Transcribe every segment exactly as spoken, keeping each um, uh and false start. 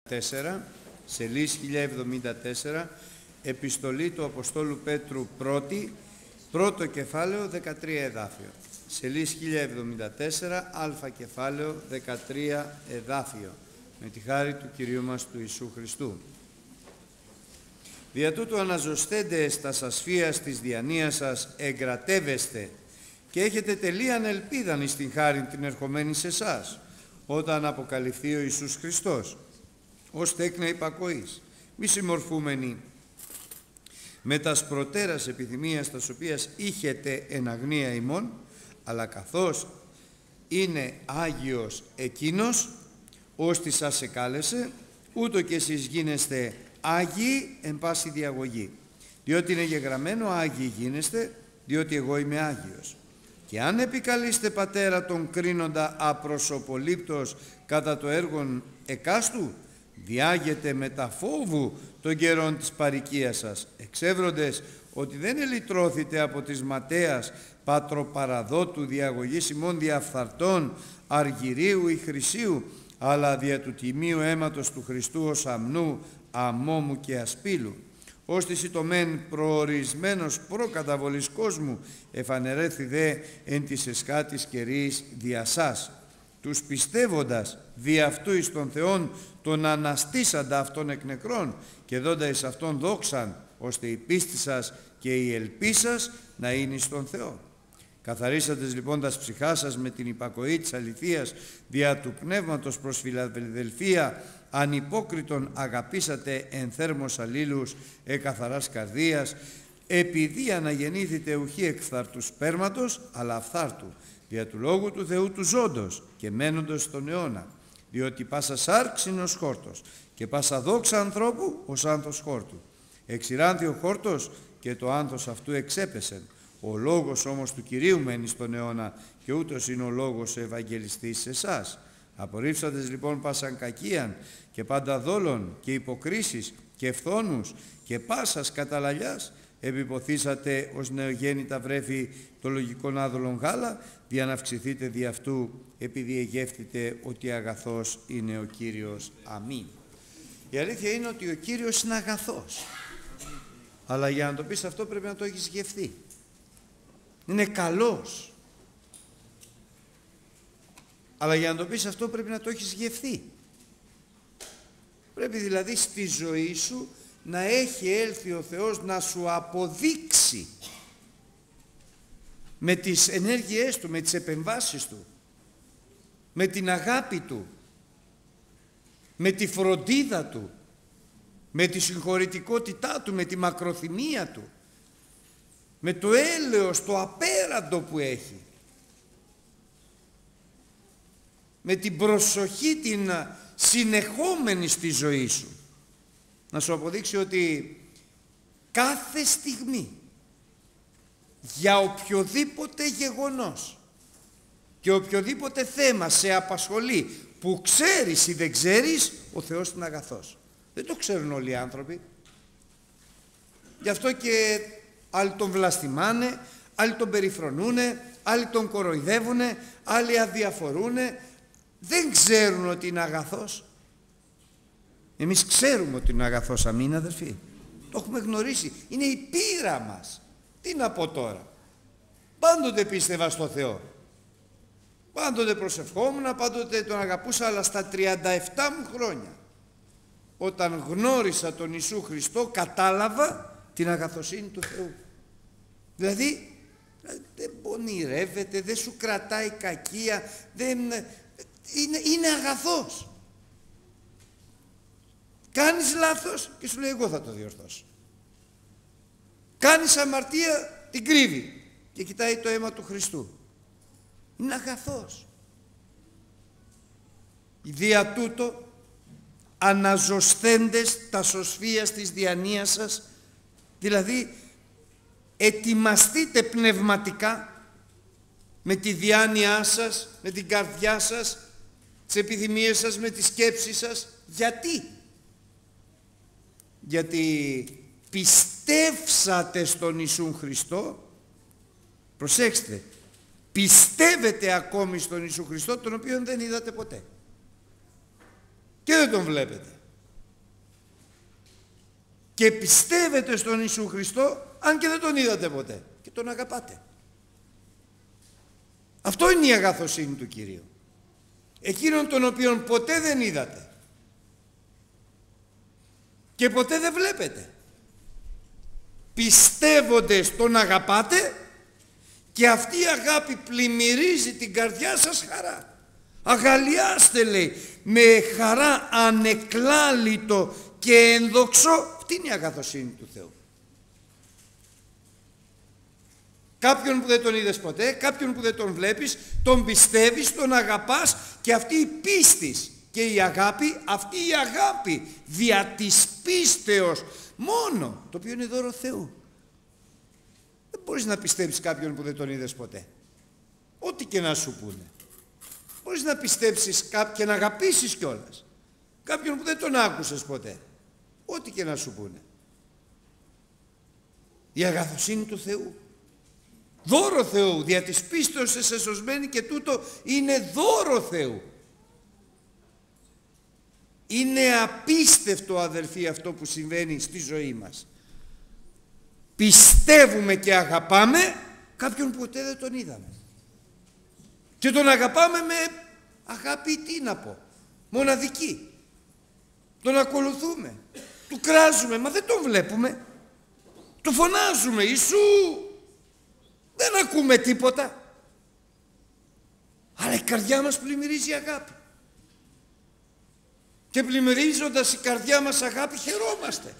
τέσσερα, σελίδα χίλια εβδομήντα τέσσερα, επιστολή του Αποστόλου Πέτρου πρώτη, πρώτο κεφάλαιο, δεκατρία εδάφιο. Σελίδα χίλια εβδομήντα τέσσερα, α κεφάλαιο, δεκατρία εδάφιο. Με τη χάρη του Κυρίου μας του Ιησού Χριστού. Δια τούτου αναζωστέντες τας ασφίας της διανοίας σας εγκρατεύεστε και έχετε τελείαν ελπίδαν εις την χάριν την ερχομένη σε εσάς, όταν αποκαλυφθεί ο Ιησούς Χριστός, ως τέκνα υπακοής, μη συμμορφούμενοι με τας προτέρας επιθυμίας τας οποίας είχετε εν αγνία ημών, αλλά καθώς είναι Άγιος εκείνος, ώστι σας εκάλεσε, ούτω και εσείς γίνεστε Άγιοι εν πάση διαγωγή. Διότι είναι γεγραμμένο Άγιοι γίνεστε, διότι εγώ είμαι Άγιος. Και αν επικαλείστε πατέρα τον κρίνοντα απροσωπολήπτος κατά το έργον εκάστου, διάγετε με τα φόβου των καιρών της παροικίας σας, εξεύροντες ότι δεν ελυτρώθητε από της ματέας πατροπαραδότου διαγωγής ημών διαφθαρτών αργυρίου ή χρυσίου, αλλά δια του τιμίου αίματος του Χριστού ως αμνού, αμόμου και ασπίλου, ώστε σιτωμέν προορισμένος προκαταβολής κόσμου εφανερέθη δε εν της εσχάτης καιρής δια σας, τους πιστεύοντας δι' αυτού εις τον Θεόν τον αναστήσαντα αυτών εκ νεκρών και δόντα εις αυτόν δόξαν, ώστε η πίστη σας και η ελπίς σας να είναι εις τον Θεό. Καθαρίσαντες λοιπόν τας ψυχάς σας με την υπακοή της αληθείας δια του πνεύματος προς Φιλαδελφία, ανυπόκριτον αγαπήσατε εν θέρμος αλλήλους εκαθαράς καρδίας, επειδή αναγεννήθητε ουχή εκφθαρτού σπέρματος, αλλά αυθάρτου, δια του Λόγου του Θεού του ζώντος και μένοντος στον αιώνα, διότι πάσα σάρξ είναι ως χόρτος και πάσα δόξα ανθρώπου ως άνθος χόρτου. Εξηράνθη ο χόρτος και το άνθος αυτού εξέπεσεν. Ο λόγος όμως του Κυρίου μένει στον αιώνα και ούτως είναι ο λόγος ο Ευαγγελιστής σε εσάς. Απορρίψαντες λοιπόν πάσαν κακίαν και πάντα δόλων και υποκρίσεις και φθόνους και πάσας καταλαλιάς, επιποθήσατε ως νεογέννητα βρέφη το λογικόν άδολον γάλα, δια να αυξηθείτε δι' αυτού, επειδή εγεύθητε ότι αγαθός είναι ο Κύριος. Αμήν. Η αλήθεια είναι ότι ο Κύριος είναι αγαθός. Αλλά για να το πεις αυτό πρέπει να το έχεις γευθεί. Είναι καλός. Αλλά για να το πεις αυτό πρέπει να το έχεις γευθεί. Πρέπει δηλαδή στη ζωή σου να έχει έλθει ο Θεός να σου αποδείξει με τις ενέργειές Του, με τις επεμβάσεις Του, με την αγάπη Του, με τη φροντίδα Του, με τη συγχωρητικότητά Του, με τη μακροθυμία Του, με το έλεος, το απέραντο που έχει, με την προσοχή την συνεχόμενη στη ζωή σου, να σου αποδείξει ότι κάθε στιγμή για οποιοδήποτε γεγονός και οποιοδήποτε θέμα σε απασχολεί που ξέρεις ή δεν ξέρεις, ο Θεός είναι αγαθός. Δεν το ξέρουν όλοι οι άνθρωποι. Γι' αυτό και άλλοι τον βλαστημάνε, άλλοι τον περιφρονούνε, άλλοι τον κοροϊδεύουνε, άλλοι αδιαφορούνε. Δεν ξέρουν ότι είναι αγαθός. Εμείς ξέρουμε ότι είναι αγαθός, αμήν αδερφοί. Το έχουμε γνωρίσει. Είναι η πείρα μας. Τι να πω τώρα. Πάντοτε πίστευα στο Θεό. Πάντοτε προσευχόμουν, πάντοτε τον αγαπούσα, αλλά στα τριάντα επτά μου χρόνια, όταν γνώρισα τον Ιησού Χριστό, κατάλαβα την αγαθοσύνη του Θεού. Δηλαδή, δεν πονηρεύεται, δεν σου κρατάει κακία, δεν... Είναι, είναι αγαθός. Κάνεις λάθος και σου λέει εγώ θα το διορθώσω. Κάνεις αμαρτία, την κρύβει και κοιτάει το αίμα του Χριστού. Είναι αγαθός. Δια τούτο αναζωσθέντες τα σωσφίας της διανοίας σας, δηλαδή ετοιμαστείτε πνευματικά με τη διάνοιά σας, με την καρδιά σας, τις επιθυμίες σας, με τις σκέψεις σας. Γιατί? Γιατί πιστεύσατε στον Ιησούν Χριστό. Προσέξτε, πιστεύετε ακόμη στον Ιησού Χριστό, τον οποίο δεν είδατε ποτέ και δεν τον βλέπετε. και πιστεύετε στον Ιησού Χριστό, αν και δεν τον είδατε ποτέ, και τον αγαπάτε. Αυτό είναι η αγαθοσύνη του Κυρίου. Εκείνον τον οποίον ποτέ δεν είδατε και ποτέ δεν βλέπετε. Πιστεύοντες τον αγαπάτε και αυτή η αγάπη πλημμυρίζει την καρδιά σας χαρά. Αγαλιάστε, λέει, με χαρά ανεκλάλητο και ενδοξό. Αυτή είναι η αγαθοσύνη του Θεού. Κάποιον που δεν τον είδες ποτέ, κάποιον που δεν τον βλέπεις, τον πιστεύεις, τον αγαπάς, και αυτή η πίστη και η αγάπη, αυτή η αγάπη δια της πίστεως μόνο, το οποίο είναι δώρο Θεού. Δεν μπορείς να πιστέψεις κάποιον που δεν τον είδες ποτέ, ό,τι και να σου πούνε. Μπορείς να πιστέψεις και να αγαπήσεις κιόλας κάποιον που δεν τον άκουσες ποτέ, ό,τι και να σου πούνε. Η αγαθοσύνη του Θεού, δώρο Θεού, δια της πίστεως είσαι σωσμένοι, και τούτο είναι δώρο Θεού. Είναι απίστευτο, αδελφοί, αυτό που συμβαίνει στη ζωή μας. Πιστεύουμε και αγαπάμε κάποιον που ποτέ δεν τον είδαμε. Και τον αγαπάμε με αγάπη, τι να πω, μοναδική. Τον ακολουθούμε, του κράζουμε, μα δεν τον βλέπουμε. Του φωνάζουμε, Ιησού, δεν ακούμε τίποτα. Αλλά η καρδιά μας πλημμυρίζει αγάπη. Και πλημμυρίζοντας η καρδιά μας αγάπη χαιρόμαστε.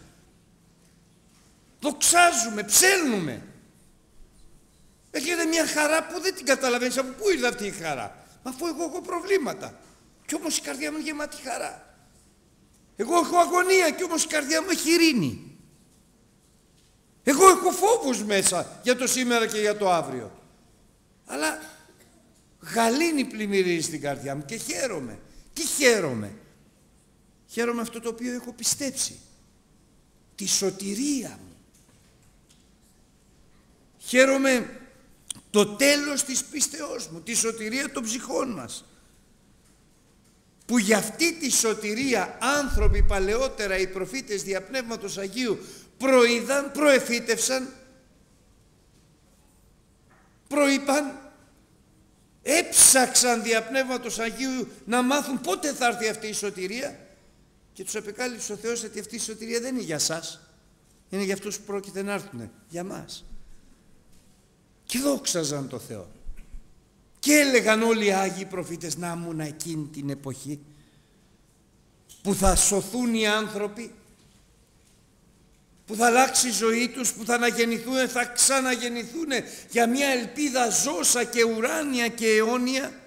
Δοξάζουμε, ψέλνουμε. Έχετε μια χαρά που δεν την καταλαβαίνεις. Από πού ήρθε αυτή η χαρά? Αφού εγώ έχω προβλήματα, κι όμως η καρδιά μου είναι γεμάτη χαρά. Εγώ έχω αγωνία, κι όμως η καρδιά μου έχει ειρήνη. Εγώ έχω φόβους μέσα για το σήμερα και για το αύριο. Αλλά γαλήνη πλημμυρίζει στην καρδιά μου και χαίρομαι. Τι χαίρομαι? Χαίρομαι αυτό το οποίο έχω πιστέψει. Τη σωτηρία μου. Χαίρομαι το τέλος της πίστεώς μου, τη σωτηρία των ψυχών μας. Που για αυτή τη σωτηρία άνθρωποι παλαιότερα, οι προφήτες δια Πνεύματος Αγίου, προείδαν, προεφήτευσαν, προείπαν, έψαξαν δια Πνεύματος Αγίου να μάθουν πότε θα έρθει αυτή η σωτηρία, και τους απεκάλυψε ο Θεός ότι αυτή η σωτηρία δεν είναι για σας, είναι για αυτούς που πρόκειται να έρθουν, για μας. Και δόξαζαν το Θεό. Και έλεγαν όλοι οι Άγιοι προφήτες, να ήμουν εκείνη την εποχή που θα σωθούν οι άνθρωποι, που θα αλλάξει η ζωή τους, που θα αναγεννηθούν, θα ξαναγεννηθούν για μια ελπίδα ζώσα και ουράνια και αιώνια.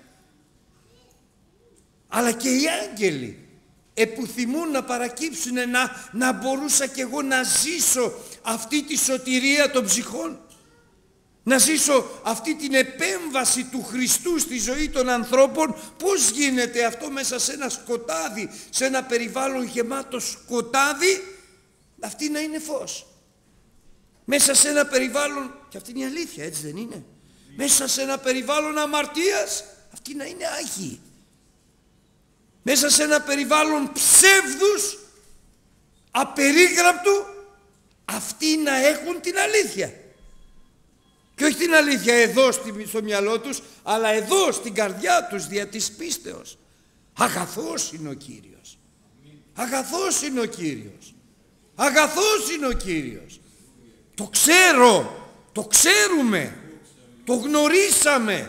Αλλά και οι άγγελοι επιθυμούν να παρακύψουν, να, να μπορούσα κι εγώ να ζήσω αυτή τη σωτηρία των ψυχών, να ζήσω αυτή την επέμβαση του Χριστού στη ζωή των ανθρώπων. Πώς γίνεται αυτό μέσα σε ένα σκοτάδι, σε ένα περιβάλλον γεμάτο σκοτάδι, αυτή να είναι φως? Μέσα σε ένα περιβάλλον, και αυτή είναι η αλήθεια, έτσι δεν είναι? Μέσα σε ένα περιβάλλον αμαρτίας, αυτή να είναι άγιοι. Μέσα σε ένα περιβάλλον ψεύδους, απερίγραπτου, αυτοί να έχουν την αλήθεια. Και όχι την αλήθεια εδώ στο μυαλό τους, αλλά εδώ στην καρδιά τους, δια της πίστεως. Αγαθός είναι ο Κύριος. Αγαθός είναι ο Κύριος. Αγαθός είναι ο Κύριος. Το ξέρω, το ξέρουμε, το γνωρίσαμε.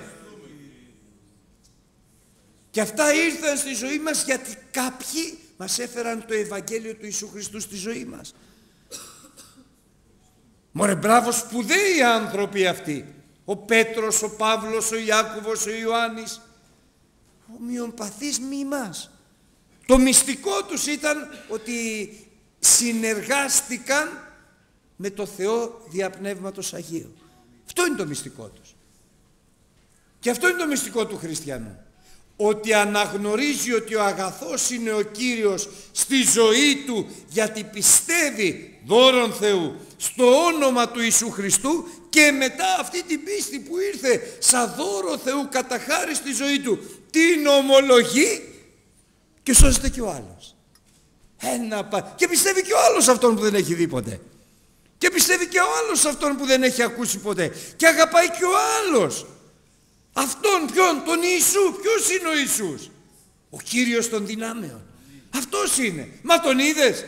Και αυτά ήρθαν στη ζωή μας γιατί κάποιοι μας έφεραν το Ευαγγέλιο του Ιησού Χριστού στη ζωή μας. Μωρέ, μπράβο, σπουδαίοι άνθρωποι αυτοί. Ο Πέτρος, ο Παύλος, ο Ιάκωβος, ο Ιωάννης. Ομοιοπαθείς μη μας. Το μυστικό τους ήταν ότι συνεργάστηκαν με το Θεό δια Πνεύματος Αγίου. Αυτό είναι το μυστικό τους. Και αυτό είναι το μυστικό του χριστιανού. Ότι αναγνωρίζει ότι ο αγαθός είναι ο Κύριος στη ζωή του, γιατί πιστεύει δώρον Θεού στο όνομα του Ιησού Χριστού, και μετά αυτή την πίστη που ήρθε σαν δώρο Θεού κατά χάρη στη ζωή του την ομολογεί και σώζεται και ο άλλος. Ένα πα... Και πιστεύει και ο άλλος αυτόν που δεν έχει δει ποτέ. Και πιστεύει και ο άλλος αυτόν που δεν έχει ακούσει ποτέ. Και αγαπάει και ο άλλος αυτόν, ποιον, τον Ιησού. Ποιος είναι ο Ιησούς? Ο Κύριος των δυνάμεων. Αυτός είναι. Μα τον είδες?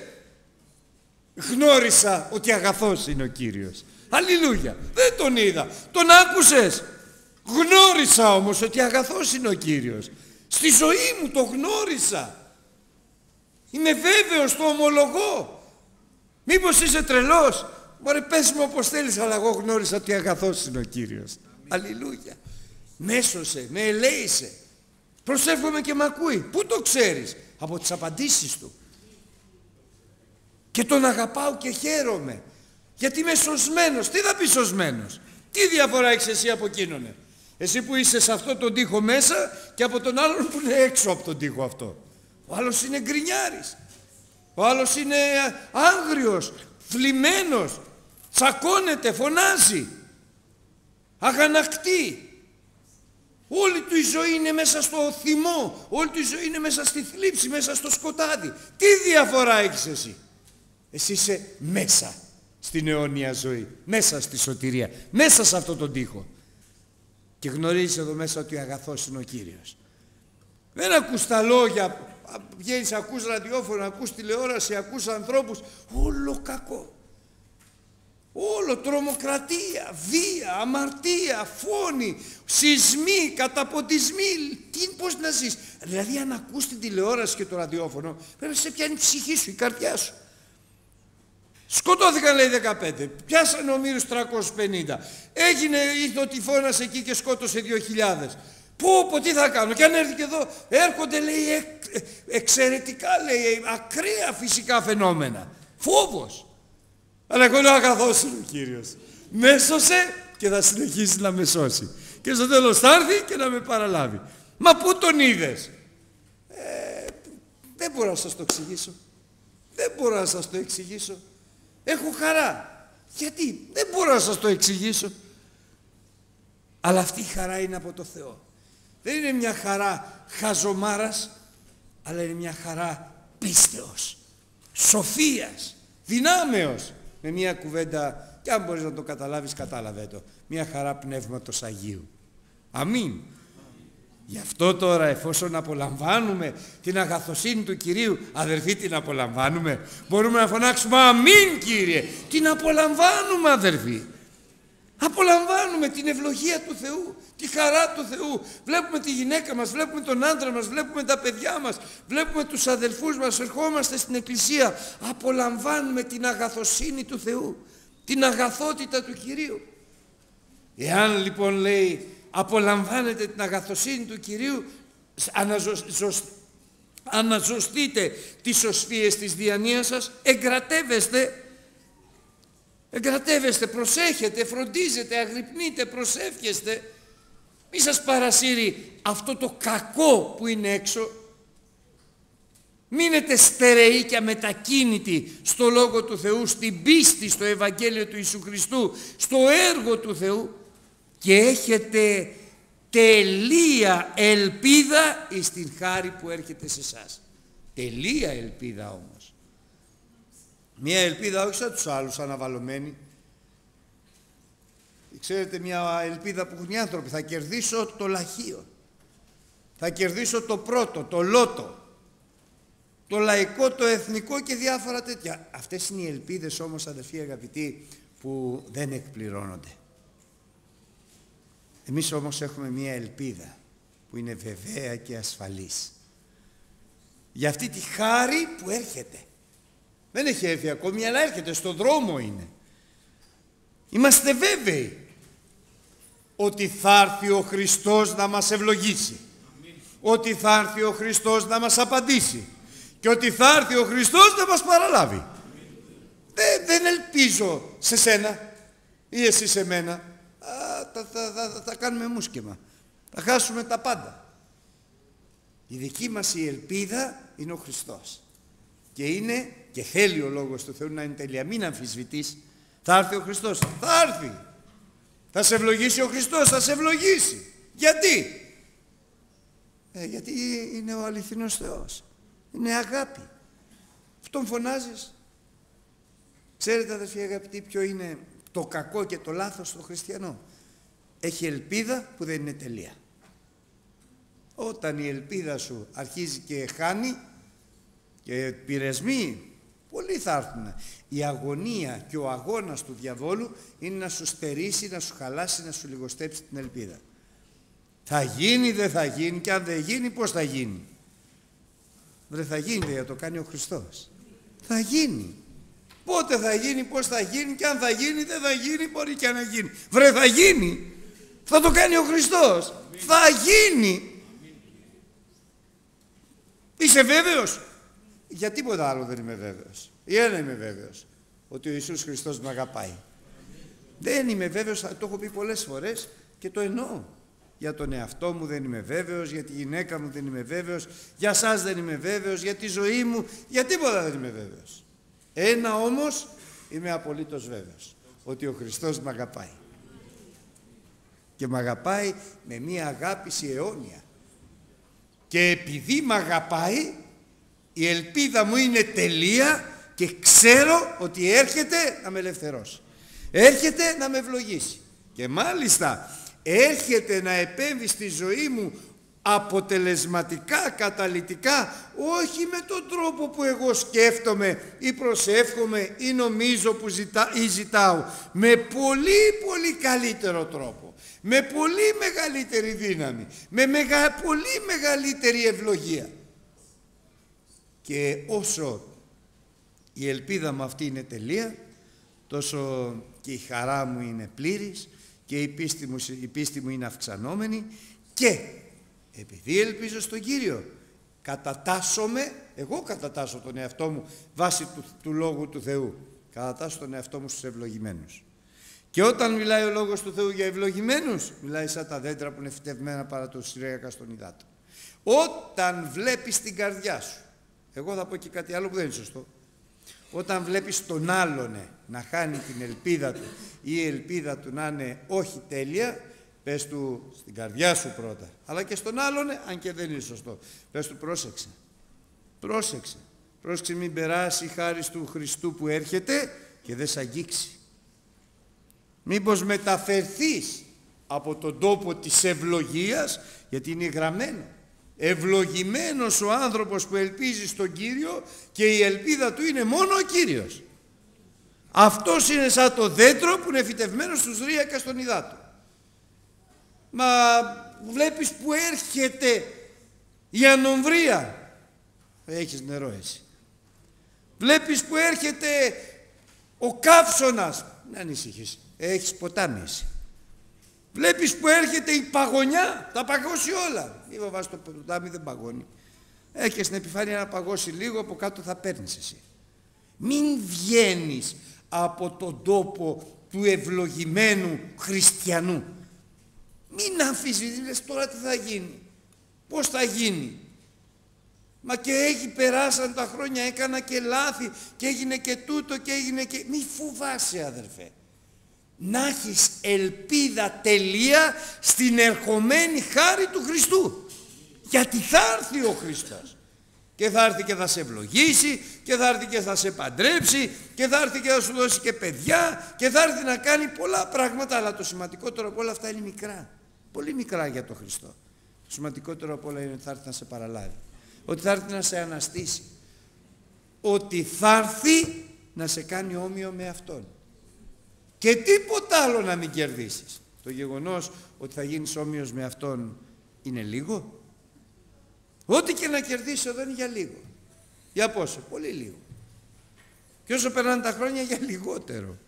Γνώρισα ότι αγαθός είναι ο Κύριος. Αλληλούια. Δεν τον είδα. Τον άκουσες? Γνώρισα όμως ότι αγαθός είναι ο Κύριος. Στη ζωή μου το γνώρισα. Είμαι βέβαιος, το ομολογώ. Μήπως είσαι τρελός? Μωρέ, πες μου όπως θέλεις, αλλά εγώ γνώρισα ότι αγαθός είναι ο Κύριος. Αλληλούια. Με έσωσε, με ελέησε. Προσεύχομαι και μ' ακούει. Πού το ξέρεις? Από τις απαντήσεις του. Και τον αγαπάω και χαίρομαι. Γιατί είμαι σωσμένος. Τι θα πει σωσμένος? Τι διαφορά έχεις εσύ από εκείνον? Εσύ που είσαι σε αυτό τον τοίχο μέσα και από τον άλλον που είναι έξω από τον τοίχο αυτό. Ο άλλος είναι γκρινιάρης. Ο άλλος είναι άγριος, θλιμμένος, τσακώνεται, φωνάζει, αγανακτεί. Όλη του η ζωή είναι μέσα στο θυμό, όλη του η ζωή είναι μέσα στη θλίψη, μέσα στο σκοτάδι. Τι διαφορά έχεις εσύ? Εσύ είσαι μέσα στην αιώνια ζωή, μέσα στη σωτηρία, μέσα σε αυτό τον τοίχο. Και γνωρίζεις εδώ μέσα ότι αγαθός είναι ο Κύριος. Δεν ακούς τα λόγια, βγαίνεις, ακούς ραδιόφωνο, ακούς τηλεόραση, ακούς ανθρώπους, όλο κακό. Όλο τρομοκρατία, βία, αμαρτία, φόνοι, σεισμοί, καταποντισμοί. Τι, πώς να ζεις? Δηλαδή αν ακούς την τηλεόραση και το ραδιόφωνο, πρέπει να σε πιάνει η ψυχή σου, η καρδιά σου. Σκοτώθηκαν λέει δεκαπέντε, πιάσανε ομήρους τριακόσιους πενήντα. Έγινε, ήρθε ο τυφώνας εκεί και σκότωσε δύο χιλιάδες. Πω πω, τι θα κάνω? Και αν έρθει και εδώ, έρχονται λέει εκ, εξαιρετικά, λέει, ακραία φυσικά φαινόμενα. Φόβος. Αλλά εγώ λέω αγαθός είναι ο Κύριος. Με έσωσε και θα συνεχίσει να με σώσει. Και στο τέλος θα έρθει και να με παραλάβει. Μα πού τον είδες? Ε, δεν μπορώ να σας το εξηγήσω. Δεν μπορώ να σας το εξηγήσω. Έχω χαρά. Γιατί? Δεν μπορώ να σας το εξηγήσω. Αλλά αυτή η χαρά είναι από το Θεό. Δεν είναι μια χαρά χαζομάρας, αλλά είναι μια χαρά πίστεως, σοφίας, δυνάμεως. Με μια κουβέντα, και αν μπορείς να το καταλάβεις, κατάλαβε το. Μια χαρά πνεύματος Αγίου. Αμήν. Γι' αυτό τώρα, εφόσον απολαμβάνουμε την αγαθοσύνη του Κυρίου, αδερφοί, την απολαμβάνουμε. Μπορούμε να φωνάξουμε αμήν, Κύριε. Την απολαμβάνουμε, αδερφοί. Απολαμβάνουμε την ευλογία του Θεού, τη χαρά του Θεού. Βλέπουμε τη γυναίκα μας, βλέπουμε τον άντρα μας, βλέπουμε τα παιδιά μας, βλέπουμε τους αδελφούς μας, ερχόμαστε στην εκκλησία. Απολαμβάνουμε την αγαθοσύνη του Θεού, την αγαθότητα του Κυρίου. Εάν λοιπόν λέει απολαμβάνετε την αγαθοσύνη του Κυρίου, αναζωσ... αναζωστείτε τις σωσφίες της διανοίας σας, εγκρατεύεστε. Εγκρατεύεστε, προσέχετε, φροντίζετε, αγρυπνείτε, προσεύχεστε. Μη σας παρασύρει αυτό το κακό που είναι έξω. Μείνετε στερεοί και αμετακίνητοι στο Λόγο του Θεού, στην πίστη, στο Ευαγγέλιο του Ιησού Χριστού, στο έργο του Θεού, και έχετε τελεία ελπίδα εις την χάρη που έρχεται σε εσάς. Τελεία ελπίδα όμως. Μια ελπίδα όχι σαν τους άλλους αναβαλωμένη. Ξέρετε, μια ελπίδα που έχουν οι άνθρωποι. Θα κερδίσω το λαχείο. Θα κερδίσω το πρώτο, το λότο. Το λαϊκό, το εθνικό και διάφορα τέτοια. Αυτές είναι οι ελπίδες όμως, αδελφοί αγαπητοί, που δεν εκπληρώνονται. Εμείς όμως έχουμε μια ελπίδα που είναι βεβαία και ασφαλής. Για αυτή τη χάρη που έρχεται. Δεν έχει έρθει ακόμη, αλλά έρχεται, στον δρόμο είναι. Είμαστε βέβαιοι ότι θα έρθει ο Χριστός να μας ευλογήσει. Αμήν. Ότι θα έρθει ο Χριστός να μας απαντήσει. Και ότι θα έρθει ο Χριστός να μας παραλάβει. Δεν, δεν ελπίζω σε σένα ή εσύ σε μένα. Α, θα, θα, θα, θα κάνουμε μουσκεμα. Θα χάσουμε τα πάντα. Η δική μας η ελπίδα είναι ο Χριστός. Και είναι, και θέλει ο Λόγος του Θεού να είναι τέλεια. Μην αμφισβητείς. Θα έρθει ο Χριστός. Θα έρθει. Θα σε ευλογήσει ο Χριστός. Θα σε ευλογήσει. Γιατί? Ε, γιατί είναι ο αληθινός Θεός. Είναι αγάπη. Αυτόν φωνάζεις. Ξέρετε αδερφοί αγαπητοί ποιο είναι το κακό και το λάθος στο χριστιανό? Έχει ελπίδα που δεν είναι τελεία. Όταν η ελπίδα σου αρχίζει και χάνει και πειρασμοί, πολλοί θα έρθουν. Η αγωνία και ο αγώνας του διαβόλου είναι να σου στερήσει, να σου χαλάσει, να σου λιγοστέψει την ελπίδα. Θα γίνει, δεν θα γίνει, και αν δεν γίνει, πώς θα γίνει? Δεν θα γίνει, δεν το κάνει ο Χριστός. Θα γίνει. Πότε θα γίνει, πώς θα γίνει, και αν θα γίνει, δεν θα γίνει, μπορεί και να γίνει. Βρε, θα γίνει. Θα το κάνει ο Χριστός. Θα γίνει. Είσαι βέβαιος? Για τίποτα άλλο δεν είμαι βέβαιος. Η ένα είμαι βέβαιος, ότι ο Ιησούς Χριστός με αγαπάει. Δεν είμαι βέβαιος, το έχω πει πολλές φορές και το εννοώ. Για τον εαυτό μου δεν είμαι βέβαιος, για τη γυναίκα μου δεν είμαι βέβαιος, για σας δεν είμαι βέβαιος, για τη ζωή μου, για τίποτα δεν είμαι βέβαιος. Ένα όμως είμαι απολύτως βέβαιος, ότι ο Χριστός με αγαπάει. Και με αγαπάει με μία αγάπηση αιώνια. Και επειδή με αγαπάει, η ελπίδα μου είναι τελεία και ξέρω ότι έρχεται να με ελευθερώσει. Έρχεται να με ευλογήσει. Και μάλιστα έρχεται να επέμβει στη ζωή μου αποτελεσματικά, καταλυτικά, όχι με τον τρόπο που εγώ σκέφτομαι ή προσεύχομαι ή νομίζω που ζητά, ή ζητάω. Με πολύ πολύ καλύτερο τρόπο. Με πολύ μεγαλύτερη δύναμη. Με μεγα, πολύ μεγαλύτερη ευλογία. Και όσο η ελπίδα μου αυτή είναι τελεία, τόσο και η χαρά μου είναι πλήρης και η πίστη μου, η πίστη μου είναι αυξανόμενη, και επειδή ελπίζω στον Κύριο κατατάσσομαι, εγώ κατατάσσω τον εαυτό μου βάσει του, του Λόγου του Θεού, κατατάσσω τον εαυτό μου στους ευλογημένους. Και όταν μιλάει ο Λόγος του Θεού για ευλογημένους, μιλάει σαν τα δέντρα που είναι φυτευμένα παρά το συρρέγακα στον υδάτο. Όταν βλέπεις την καρδιά σου, εγώ θα πω και κάτι άλλο που δεν είναι σωστό, όταν βλέπεις τον άλλον να χάνει την ελπίδα του ή η ελπίδα του να είναι όχι τέλεια, πες του στην καρδιά σου πρώτα, αλλά και στον άλλον, αν και δεν είναι σωστό, πες του πρόσεξε, πρόσεξε, πρόσεξε μην περάσει η χάρη του Χριστού που έρχεται και δεν σ' αγγίξει. Μήπως μεταφερθείς από τον τόπο της ευλογίας, γιατί είναι γραμμένο. Ευλογημένος ο άνθρωπος που ελπίζει στον Κύριο και η ελπίδα του είναι μόνο ο Κύριος. Αυτός είναι σαν το δέντρο που είναι φυτευμένο στους ρύακας των υδάτων. Μα βλέπεις που έρχεται η ανομβρία, έχεις νερό εσύ. Βλέπεις που έρχεται ο καύσωνας, μην ανησυχείς, έχεις ποτάμι εσύ. Βλέπεις που έρχεται η παγωνιά, θα παγώσει όλα. Μη βαβάς το ποτάμι, δεν παγώνει. Έχει στην επιφάνεια να παγώσει λίγο, από κάτω θα παίρνεις εσύ. Μην βγαίνεις από τον τόπο του ευλογημένου χριστιανού. Μην αμφισβητείς, λες τώρα τι θα γίνει, πώς θα γίνει. Μα και έχει περάσαν τα χρόνια, έκανα και λάθη και έγινε και τούτο και έγινε και... Μη φοβάσαι αδερφέ. Να έχεις ελπίδα τελεία στην ερχομένη χάρη του Χριστού. Γιατί θα έρθει ο Χριστός. Και θα έρθει και θα σε ευλογήσει και θα έρθει και θα σε παντρέψει και θα έρθει και θα σου δώσει και παιδιά και θα έρθει να κάνει πολλά πράγματα, αλλά το σημαντικότερο από όλα αυτά είναι μικρά. Πολύ μικρά για τον Χριστό. Το σημαντικότερο από όλα είναι ότι θα έρθει να σε παραλάβει. Ότι θα έρθει να σε αναστήσει. Ότι θα έρθει να σε κάνει όμοιο με Αυτόν. Και τίποτα άλλο να μην κερδίσεις. Το γεγονός ότι θα γίνεις όμοιος με Αυτόν είναι λίγο. Ό,τι και να κερδίσεις εδώ είναι για λίγο. Για πόσο? Πολύ λίγο. Και όσο περνάνε τα χρόνια για λιγότερο.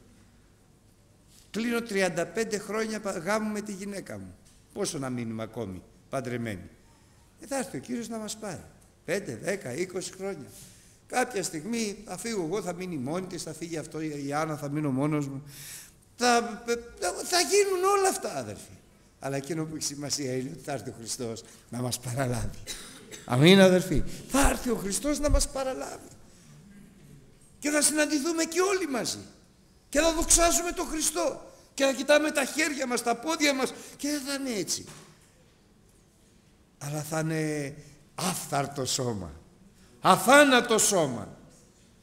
Κλείνω τριάντα πέντε χρόνια γάμου με τη γυναίκα μου. Πόσο να μείνουμε ακόμη παντρεμένοι? Ε, θα έρθει ο Κύριος να μας πάρει. πέντε, δέκα, είκοσι χρόνια. Κάποια στιγμή θα φύγω εγώ, θα μείνει μόνη της, θα φύγει αυτό η Άννα, θα μείνω μόνος μου. Θα, θα γίνουν όλα αυτά αδερφοί. Αλλά εκείνο που έχει σημασία είναι ότι θα έρθει ο Χριστός να μας παραλάβει. Αμήν αδερφοί. Θα έρθει ο Χριστός να μας παραλάβει. Και θα συναντηθούμε και όλοι μαζί. Και θα δοξάζουμε τον Χριστό. Και θα κοιτάμε τα χέρια μας, τα πόδια μας. Και δεν θα είναι έτσι. Αλλά θα είναι άφθαρτο σώμα. Αθάνατο σώμα.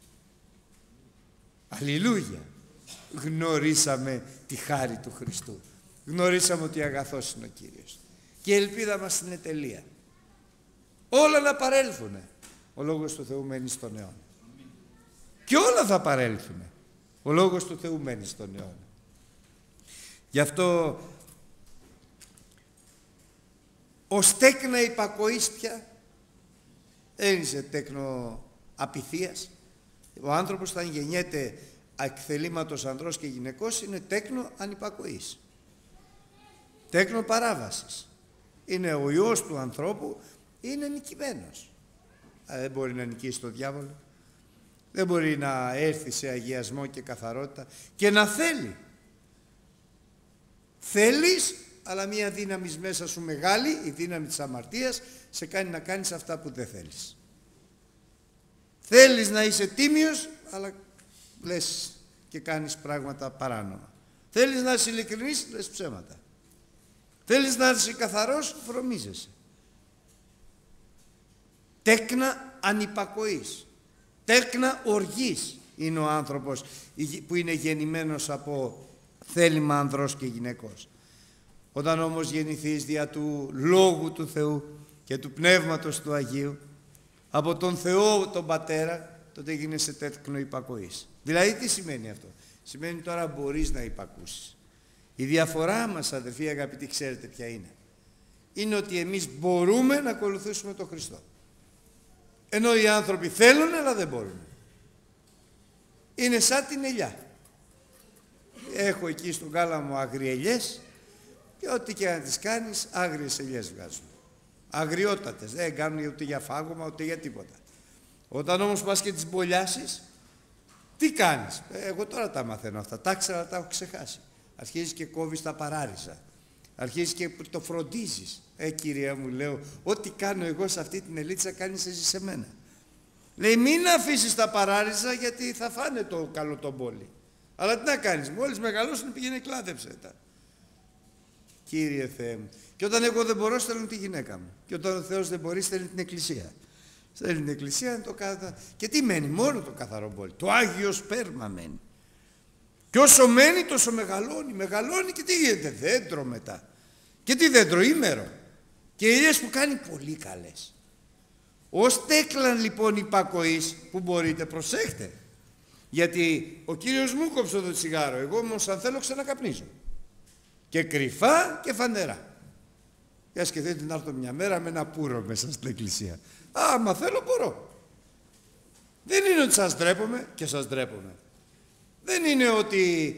Αλληλούια. Γνωρίσαμε τη χάρη του Χριστού. Γνωρίσαμε ότι αγαθός είναι ο Κύριος. Και η ελπίδα μας είναι τελεία. Όλα να παρέλθουν. Ο Λόγος του Θεού μένει στον αιώνα. Και όλα θα παρέλθουν. Ο Λόγος του Θεού μένει στον αιώνα. Γι' αυτό ως τέκνα υπακοής πια ένισε τέκνο απειθίας. Ο άνθρωπος όταν γεννιέται εκ θελήματος ανδρός και γυναικός είναι τέκνο ανυπακοής. Τέκνο παράβασης. Είναι ο Υιός του ανθρώπου, είναι νικημένος. Δεν μπορεί να νικήσει τον διάβολο. Δεν μπορεί να έρθει σε αγιασμό και καθαρότητα και να θέλει. Θέλεις, αλλά μία δύναμη μέσα σου μεγάλη, η δύναμη της αμαρτίας, σε κάνει να κάνεις αυτά που δεν θέλεις. Θέλεις να είσαι τίμιος, αλλά λες και κάνεις πράγματα παράνομα. Θέλεις να είσαι ειλικρινής, λες ψέματα. Θέλεις να είσαι καθαρός, βρωμίζεσαι. Τέκνα ανυπακοής. Τέκνα οργής είναι ο άνθρωπος που είναι γεννημένος από θέλημα ανδρός και γυναικός. Όταν όμως γεννηθείς δια του Λόγου του Θεού και του Πνεύματος του Αγίου, από τον Θεό τον Πατέρα, τότε γίνεσαι τέκνο υπακοής. Δηλαδή τι σημαίνει αυτό? Σημαίνει τώρα μπορείς να υπακούσεις. Η διαφορά μας, αδερφοί αγαπητοί, ξέρετε ποια είναι? Είναι ότι εμείς μπορούμε να ακολουθήσουμε τον Χριστό. Ενώ οι άνθρωποι θέλουν αλλά δεν μπορούν. Είναι σαν την ελιά. Έχω εκεί στον κάλαμο αγριελιές και ό,τι και να τις κάνεις άγριες ελιές βγάζουν. Αγριότατες, δεν κάνουν ούτε για φάγωμα ούτε για τίποτα. Όταν όμως πας και τις μπολιάσεις, τι κάνεις? Εγώ τώρα τα μαθαίνω αυτά, τα ξέρα, τα έχω ξεχάσει. Αρχίζεις και κόβεις τα παράριζα. Αρχίζεις και το φροντίζεις. Ε, κυρία μου, λέω, ό,τι κάνω εγώ σε αυτή την ελίτσα κάνεις εσύ σε μένα. Λέει, μην αφήσεις τα παράριζα γιατί θα φάνε το καλό τον πόλι. Αλλά τι να κάνεις, μόλις μεγαλώσουν πήγαινε κλάδεψε τα. Κύριε Θεέ μου. Και όταν εγώ δεν μπορώ, στέλνω τη γυναίκα μου. Και όταν ο Θεός δεν μπορεί, στέλνει την εκκλησία. Στέλνει την εκκλησία, το καθα... και τι μένει? Μόνο το καθαρό πόλι. Το Άγιο Σπέρμα μένει. Και όσο μένει, τόσο μεγαλώνει. Μεγαλώνει και τι γίνεται? Δέντρο μετά. Και τι δέντρο? Ήμερο. Και οι ελιές που κάνει πολύ καλές. Ως τέκλαν λοιπόν υπακοής που μπορείτε, προσέχτε. Γιατί ο Κύριος μου κόψε το τσιγάρο. Εγώ όμως αν θέλω ξανακαπνίζω. Και κρυφά και φανερά. Για σκεφτείτε να έρθω μια μέρα με ένα πουρο μέσα στην εκκλησία. Άμα θέλω μπορώ. Δεν είναι ότι σας ντρέπομαι και σας ντρέπομαι. Δεν είναι ότι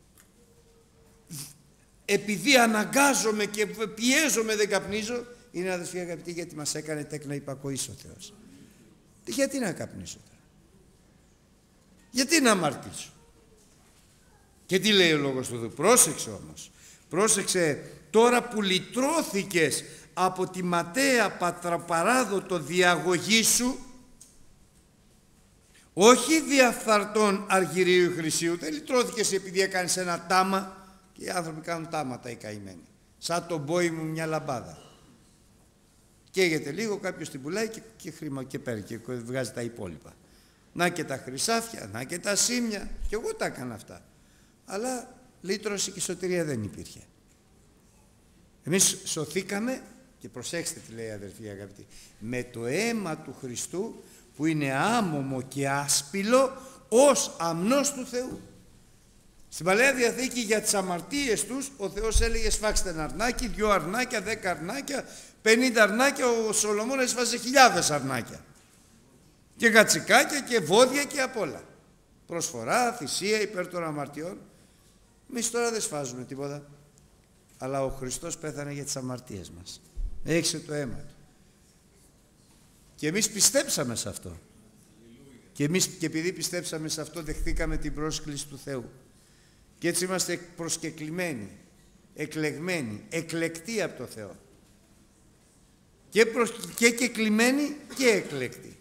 επειδή αναγκάζομαι και πιέζομαι δεν καπνίζω. Είναι, αδελφοί αγαπητοί, γιατί μας έκανε τέκνα υπακοής ο Θεός. Γιατί να καπνίσω τώρα? Γιατί να αμαρτήσω? Και τι λέει ο Λόγος του Θεού? Πρόσεξε όμως. Πρόσεξε τώρα που λυτρώθηκες από τη ματαία πατραπαράδοτο διαγωγή σου, όχι διαφθαρτών αργυρίου χρυσίου. Δεν λυτρώθηκες επειδή έκανες ένα τάμα, και οι άνθρωποι κάνουν τάματα οι καημένοι. Σαν τον μπόι μου μια λαμπάδα. Καίγεται λίγο, κάποιος την πουλάει και, και χρήμα και παίρνει και βγάζει τα υπόλοιπα. Να και τα χρυσάφια, να και τα σήμια. Και εγώ τα έκανα αυτά. Αλλά λύτρωση και σωτηρία δεν υπήρχε. Εμείς σωθήκαμε, και προσέξτε τι λέει αδερφοί αγαπητοί, με το αίμα του Χριστού που είναι άμωμο και άσπυλο ως αμνός του Θεού. Στην Παλαιά Διαθήκη για τις αμαρτίες τους ο Θεός έλεγε σφάξτε ένα αρνάκι, δυο αρνάκια, δέκα αρνάκια, πενήντα αρνάκια. Ο Σολομών έσφαζε χιλιάδες αρνάκια. Και γατσικάκια και βόδια και απ' όλα. Προσφορά, θυσία υπέρ των αμαρτιών. Εμείς τώρα δεν σφάζουμε τίποτα. Αλλά ο Χριστός πέθανε για τις αμαρτίες μας. Έχισε το αίμα του. Και εμείς πιστέψαμε σε αυτό. Και εμείς και επειδή πιστέψαμε σε αυτό δεχτήκαμε την πρόσκληση του Θεού. Και έτσι είμαστε προσκεκλημένοι, εκλεγμένοι, εκλεκτοί από το Θεό. Και, προσ... και κεκλημένοι και εκλεκτοί.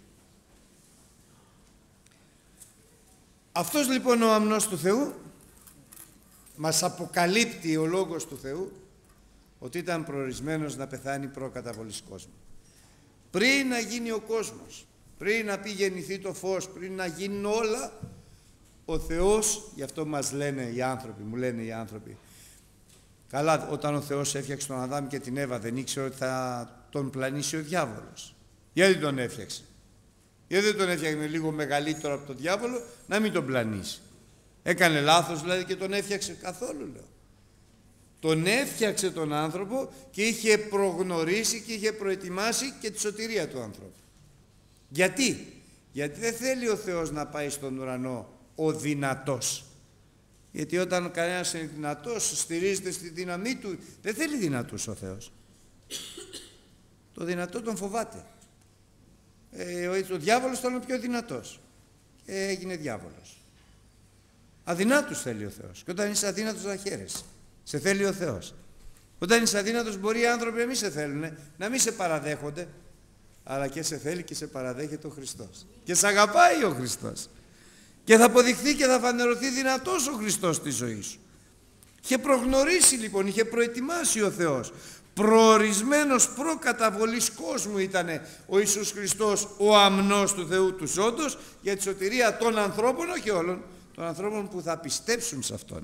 Αυτός λοιπόν ο αμνός του Θεού μας αποκαλύπτει ο Λόγος του Θεού ότι ήταν προορισμένος να πεθάνει προκαταβολής κόσμου. Πριν να γίνει ο κόσμος, πριν να πει γεννηθεί το φως, πριν να γίνουν όλα, Ο Θεός, γι' αυτό μας λένε οι άνθρωποι, μου λένε οι άνθρωποι, καλά, όταν ο Θεός έφτιαξε τον Αδάμ και την Εύα, δεν ήξερε ότι θα τον πλανήσει ο διάβολος? Γιατί τον έφτιαξε? Γιατί δεν τον έφτιαξε λίγο μεγαλύτερο από τον διάβολο, να μην τον πλανήσει? Έκανε λάθος δηλαδή και τον έφτιαξε? Καθόλου, λέω. Τον έφτιαξε τον άνθρωπο και είχε προγνωρίσει και είχε προετοιμάσει και τη σωτηρία του ανθρώπου. Γιατί? Γιατί δεν θέλει ο Θεός να πάει στον ουρανό ο δυνατός. Γιατί όταν κανένας είναι δυνατός, στηρίζεται στη δύναμή του, δεν θέλει δυνατούς ο Θεός. Το δυνατό τον φοβάται. Ε, ο, ο διάβολος ήταν ο πιο δυνατός και έγινε διάβολος. Αδυνάτους θέλει ο Θεός. Και όταν είσαι αδύνατος να χαίρεσαι. Σε θέλει ο Θεός. Όταν είσαι αδύνατος, μπορεί οι άνθρωποι να μην σε θέλουν, να μην σε παραδέχονται, αλλά και σε θέλει και σε παραδέχεται ο Χριστός. Και σε αγαπάει ο Χριστός. Και θα αποδειχθεί και θα φανερωθεί δυνατός ο Χριστός στη ζωή σου. Είχε προγνωρίσει λοιπόν, είχε προετοιμάσει ο Θεός. Προορισμένος προκαταβολής κόσμου ήταν ο Ιησούς Χριστός, ο αμνός του Θεού του Ζώντος, για τη σωτηρία των ανθρώπων, όχι όλων, των ανθρώπων που θα πιστέψουν σε Αυτόν.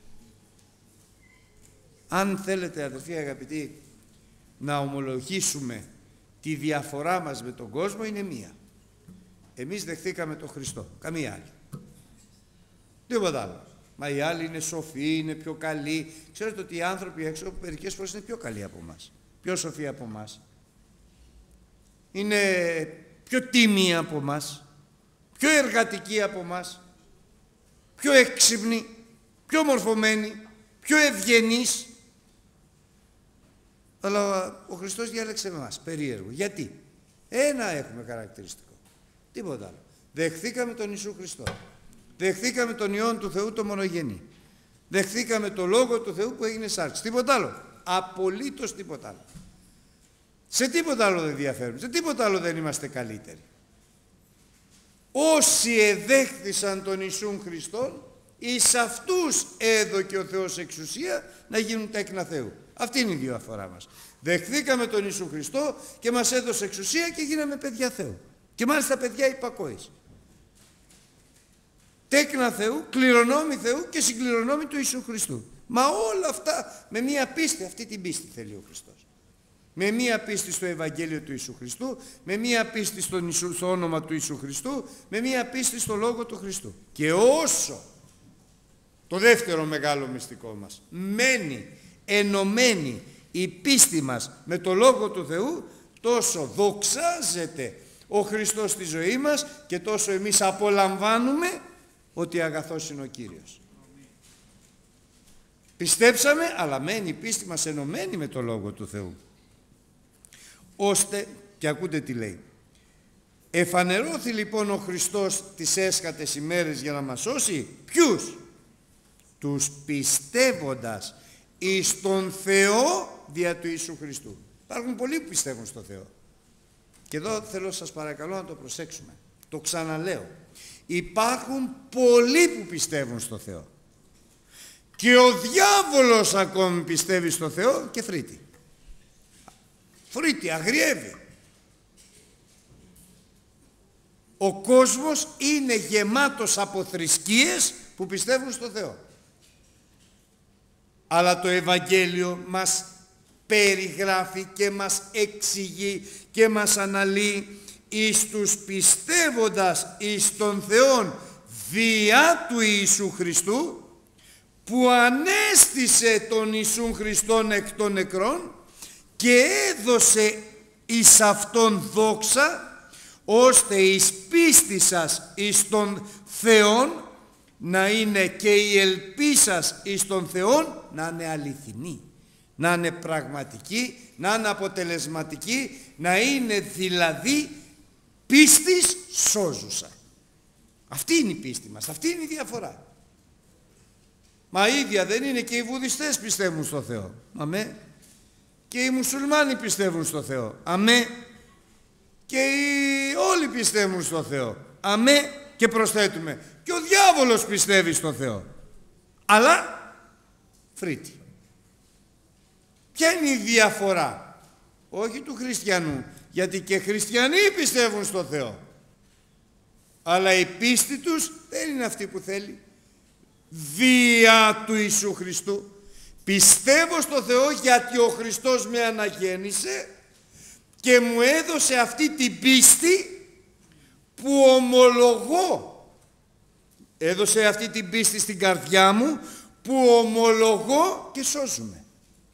Αν θέλετε, αδελφοί αγαπητοί, να ομολογήσουμε τη διαφορά μας με τον κόσμο, είναι μία. Εμείς δεχθήκαμε τον Χριστό, καμία άλλη. Τίποτα άλλο. Μα οι άλλοι είναι σοφοί, είναι πιο καλοί. Ξέρετε ότι οι άνθρωποι έξω μερικές φορές είναι πιο καλοί από εμάς, πιο σοφοί από εμάς. Είναι πιο τίμοι από εμάς, πιο εργατικοί από εμάς, πιο έξυπνοι, πιο μορφωμένοι, πιο ευγενείς. Αλλά ο Χριστός διάλεξε εμάς, περίεργο. Γιατί? Ένα έχουμε χαρακτηριστικό. Τίποτα άλλο. Δεχθήκαμε τον Ιησού Χριστό. Δεχθήκαμε τον Υιόν του Θεού το μονογενή. Δεχθήκαμε το Λόγο του Θεού που έγινε σάρξη. Τίποτα άλλο. Απολύτως τίποτα άλλο. Σε τίποτα άλλο δεν διαφέρουμε. Σε τίποτα άλλο δεν είμαστε καλύτεροι. Όσοι εδέχθησαν τον Ιησούν Χριστόν, εις αυτούς έδωκε ο Θεός εξουσία να γίνουν τέκνα Θεού. Αυτή είναι η διαφορά μας. Δεχθήκαμε τον Ιησού Χριστό και μας έδωσε εξουσία και γίναμε παιδιά Θεού. Και μάλιστα παιδιά υπακόης. Τέκνα Θεού, κληρονόμοι Θεού και συγκληρονόμοι του Ιησού Χριστού. Μα όλα αυτά με μία πίστη, αυτή την πίστη θέλει ο Χριστός. Με μία πίστη στο Ευαγγέλιο του Ιησού Χριστού, με μία πίστη στον Ιησού, στο όνομα του Ιησού Χριστού, με μία πίστη στο Λόγο του Χριστού. Και όσο, το δεύτερο μεγάλο μυστικό μας, μένει ενωμένη η πίστη μας με το Λόγο του Θεού, τόσο δοξάζεται ο Χριστός στη ζωή μας και τόσο εμείς απολαμβάνουμε ότι αγαθός είναι ο Κύριος. Πιστέψαμε, αλλά μένει η πίστη μας ενωμένη με το Λόγο του Θεού. Ώστε, και ακούτε τι λέει, εφανερώθη λοιπόν ο Χριστός τις έσχατες ημέρες για να μας σώσει. Ποιους? Τους πιστεύοντας εις τον Θεό δια του Ιησού Χριστού. Υπάρχουν πολλοί που πιστεύουν στο Θεό. Και εδώ θέλω σας παρακαλώ να το προσέξουμε. Το ξαναλέω. Υπάρχουν πολλοί που πιστεύουν στο Θεό. Και ο διάβολος ακόμη πιστεύει στο Θεό και θρύτει. Θρύτει, αγριεύει. Ο κόσμος είναι γεμάτος από θρησκείες που πιστεύουν στο Θεό. Αλλά το Ευαγγέλιο μας περιγράφει και μας εξηγεί και μας αναλύει εις τους πιστεύοντας εις τον Θεόν διά του Ιησού Χριστού, που ανέστησε τον Ιησούν Χριστόν εκ των νεκρών και έδωσε εις αυτόν δόξα, ώστε εις πίστη σας εις τον Θεόν να είναι και η ελπίς σας εις τον Θεόν να είναι αληθινή, να είναι πραγματική, να είναι αποτελεσματική, να είναι δηλαδή πίστης σώζουσα. Αυτή είναι η πίστη μας, αυτή είναι η διαφορά. Μα ίδια δεν είναι και οι βουδιστές πιστεύουν στο Θεό. Αμέ. Και οι μουσουλμάνοι πιστεύουν στο Θεό. Αμέ. Και οι όλοι πιστεύουν στο Θεό. Αμέ. Και προσθέτουμε. Και ο διάβολος πιστεύει στο Θεό. Αλλά φρύτει. Ποια είναι η διαφορά? Όχι του χριστιανού. Γιατί και χριστιανοί πιστεύουν στο Θεό. Αλλά η πίστη τους δεν είναι αυτή που θέλει. Δια του Ιησού Χριστού. Πιστεύω στο Θεό γιατί ο Χριστός με αναγέννησε και μου έδωσε αυτή την πίστη που ομολογώ. Έδωσε αυτή την πίστη στην καρδιά μου που ομολογώ και σώζουμε.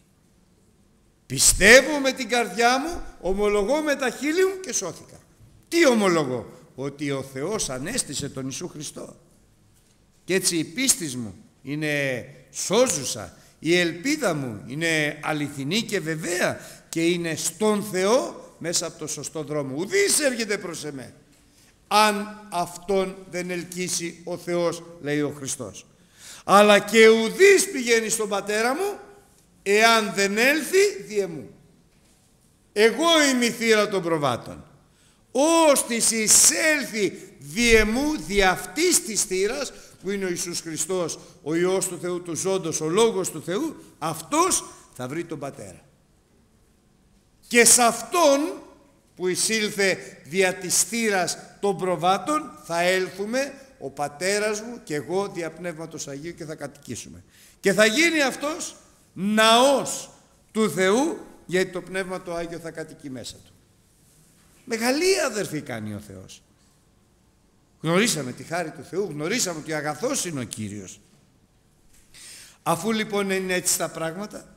Πιστεύω με την καρδιά μου, ομολογώ με τα χείλη μου και σώθηκα. Τι ομολογώ? Ότι ο Θεός ανέστησε τον Ιησού Χριστό. Και έτσι η πίστη μου είναι σώζουσα, η ελπίδα μου είναι αληθινή και βεβαία και είναι στον Θεό μέσα από το σωστό δρόμο. Ουδής έρχεται προς εμέ αν αυτόν δεν ελκύσει ο Θεός, λέει ο Χριστός. Αλλά και ουδής πηγαίνει στον Πατέρα μου εάν δεν έλθει δι' εμού. Εγώ είμαι η θύρα των προβάτων. Ώστις εισέλθει δι' εμού, δι' αυτής της θύρας, που είναι ο Ιησούς Χριστός, ο Υιός του Θεού του ζώντος, ο Λόγος του Θεού, αυτός θα βρει τον Πατέρα. Και σε αυτόν που εισήλθε δια της θύρας των προβάτων θα έλθουμε ο Πατέρας μου και εγώ δια Πνεύματος Αγίου και θα κατοικήσουμε. Και θα γίνει αυτός ναός του Θεού, γιατί το Πνεύμα το Άγιο θα κατοικεί μέσα του. Μεγαλεία, αδερφοί, κάνει ο Θεός. Γνωρίσαμε τη χάρη του Θεού, γνωρίσαμε ότι αγαθός είναι ο Κύριος. Αφού λοιπόν είναι έτσι τα πράγματα,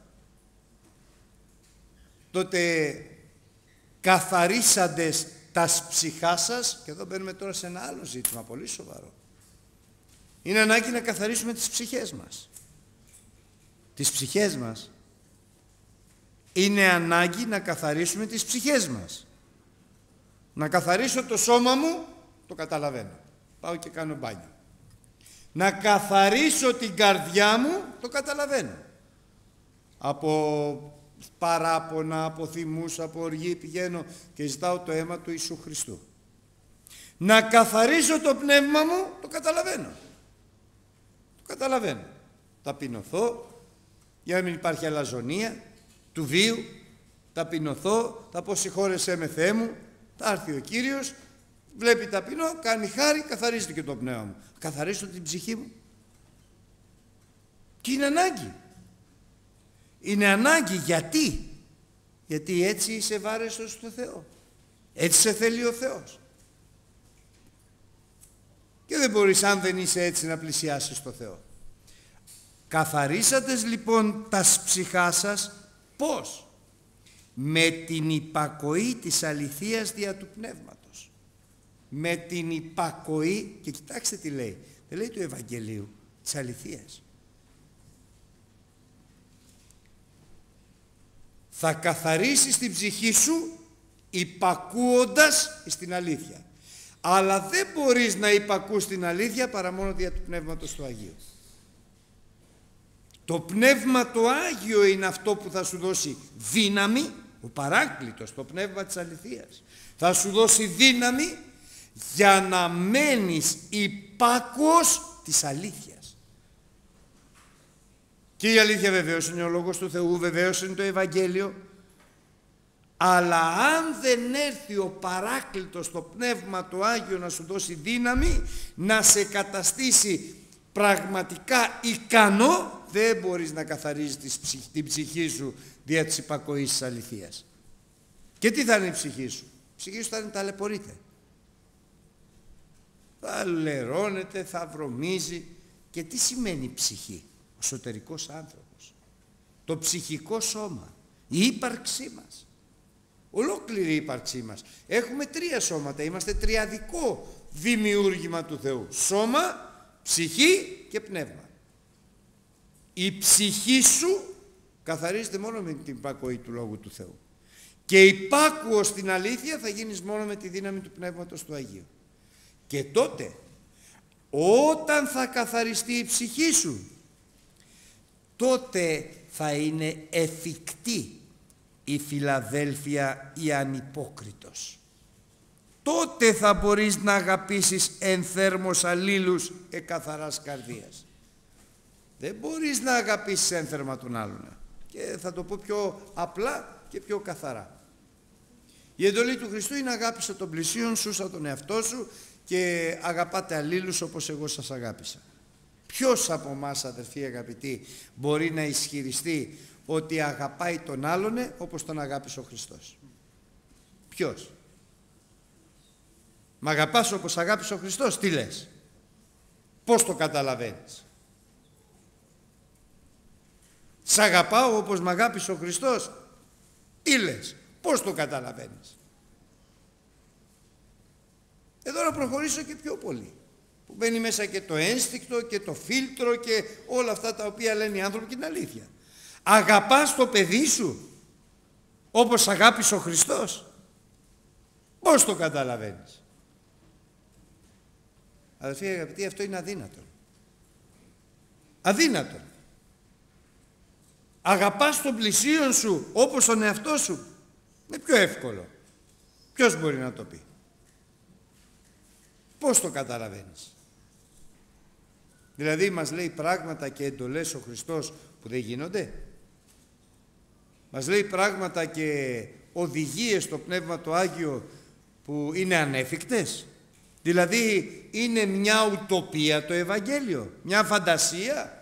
τότε καθαρίσαντες τας ψυχάς σας, και εδώ μπαίνουμε τώρα σε ένα άλλο ζήτημα πολύ σοβαρό. Είναι ανάγκη να καθαρίσουμε τις ψυχές μας. Τις ψυχές μας. Είναι ανάγκη να καθαρίσουμε τις ψυχές μας. Να καθαρίσω το σώμα μου, το καταλαβαίνω. Πάω και κάνω μπάνιο. Να καθαρίσω την καρδιά μου, το καταλαβαίνω. Από παράπονα, από θυμούς, από οργή πηγαίνω και ζητάω το αίμα του Ιησού Χριστού. Να καθαρίσω το πνεύμα μου, το καταλαβαίνω. Το καταλαβαίνω. Ταπεινωθώ, για να μην υπάρχει αλαζονία του βίου, ταπεινωθώ, θα πω συγχώρεσέ με Θεέ μου, θα έρθει ο Κύριος, βλέπει ταπεινό, κάνει χάρη, καθαρίζεται και το πνεύμα μου. Καθαρίσω την ψυχή μου. Και είναι ανάγκη. Είναι ανάγκη γιατί. Γιατί έτσι είσαι βάρεστος στο Θεό. Έτσι σε θέλει ο Θεός. Και δεν μπορείς αν δεν είσαι έτσι να πλησιάσεις στο Θεό. Καθαρίσατες λοιπόν τας ψυχά σας πώς? Με την υπακοή της αληθείας δια του Πνεύματος. Με την υπακοή, και κοιτάξτε τι λέει, δεν λέει του Ευαγγελίου, της αληθείας. Θα καθαρίσεις την ψυχή σου υπακούοντας στην αλήθεια. Αλλά δεν μπορείς να υπακούς την αλήθεια παρά μόνο δια του Πνεύματος του Αγίου. Το Πνεύμα το Άγιο είναι αυτό που θα σου δώσει δύναμη, ο Παράκλητος, το Πνεύμα της αληθείας. Θα σου δώσει δύναμη για να μένεις υπάκουος της αλήθειας. Και η αλήθεια βεβαίως είναι ο Λόγος του Θεού, βεβαίως είναι το Ευαγγέλιο. Αλλά αν δεν έρθει ο Παράκλητος, το Πνεύμα το Άγιο να σου δώσει δύναμη, να σε καταστήσει πραγματικά ικανό, δεν μπορείς να καθαρίζεις την ψυχή σου δια της υπακοής της αληθείας. Και τι θα είναι η ψυχή σου? Η ψυχή σου θα είναι ταλαιπωρείται. Θα λερώνεται, θα βρωμίζει. Και τι σημαίνει ψυχή? Ο εσωτερικός άνθρωπος. Το ψυχικό σώμα. Η ύπαρξή μας. Ολόκληρη η ύπαρξή μας. Έχουμε τρία σώματα. Είμαστε τριαδικό δημιούργημα του Θεού. Σώμα, ψυχή και πνεύμα. Η ψυχή σου καθαρίζεται μόνο με την υπακοή του Λόγου του Θεού. Και υπάκουος στην αλήθεια θα γίνεις μόνο με τη δύναμη του Πνεύματος του Αγίου. Και τότε, όταν θα καθαριστεί η ψυχή σου, τότε θα είναι εφικτή η Φιλαδέλφια η ανυπόκριτος. Τότε θα μπορείς να αγαπήσεις εν θέρμος αλλήλους εκαθαράς καρδίας. Δεν μπορείς να αγαπήσεις ένθερμα τον άλλον. Και θα το πω πιο απλά και πιο καθαρά. Η εντολή του Χριστού είναι αγάπησε τον πλησίον σου σαν τον εαυτό σου και αγαπάτε αλλήλους όπως εγώ σας αγάπησα. Ποιος από εμάς, αδερφοί αγαπητοί, μπορεί να ισχυριστεί ότι αγαπάει τον άλλον όπως τον αγάπησε ο Χριστός? Ποιος? Μ' αγαπάς όπως αγάπησε ο Χριστός? Τι λες? Πώς το καταλαβαίνεις? Σ' αγαπάω όπως μ' αγάπησε ο Χριστός? Τι λες? Πώς το καταλαβαίνεις? Εδώ να προχωρήσω και πιο πολύ, που μπαίνει μέσα και το ένστικτο και το φίλτρο και όλα αυτά τα οποία λένε οι άνθρωποι και την αλήθεια. Αγαπάς το παιδί σου όπως αγάπησε ο Χριστός? Πώς το καταλαβαίνεις? Αδελφοί αγαπητοί, αυτό είναι αδύνατο. Αδύνατο. Αγαπάς τον πλησίον σου όπως τον εαυτό σου? Είναι πιο εύκολο. Ποιος μπορεί να το πει? Πώς το καταλαβαίνεις? Δηλαδή μας λέει πράγματα και εντολές ο Χριστός που δεν γίνονται? Μας λέει πράγματα και οδηγίες στο Πνεύμα το Άγιο που είναι ανέφικτες? Δηλαδή είναι μια ουτοπία το Ευαγγέλιο, μια φαντασία?